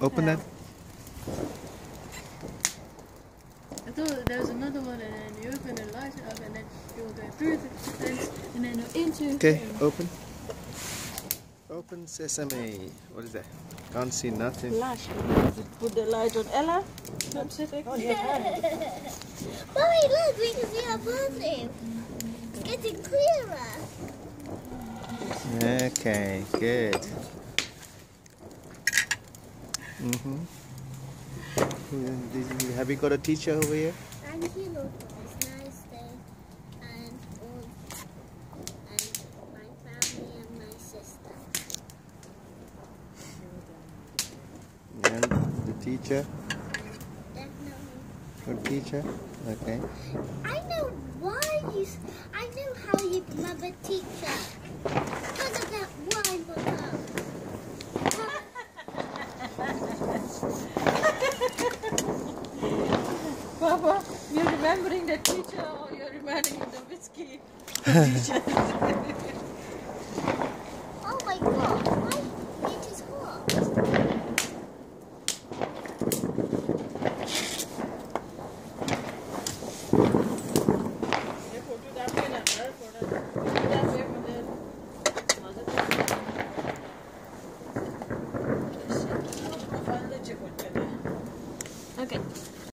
Open that. I thought there was another one, and then you open and light it up, and then you will go through the fence, and then into. Okay, open. Open sesame. What is that? Can't see nothing. Flash. Put the light on. Ella? Not sitting. On your hand. Mommy, look, we can see our bathroom. It's getting clearer. Okay, good. Have you got a teacher over here? And he looked it's nice day. And my family and my sister. And the teacher? Definitely. Good teacher? Okay. I know I know how you become a teacher. Because of that one book. Papa, you're remembering the teacher or you're remembering the whiskey teacher?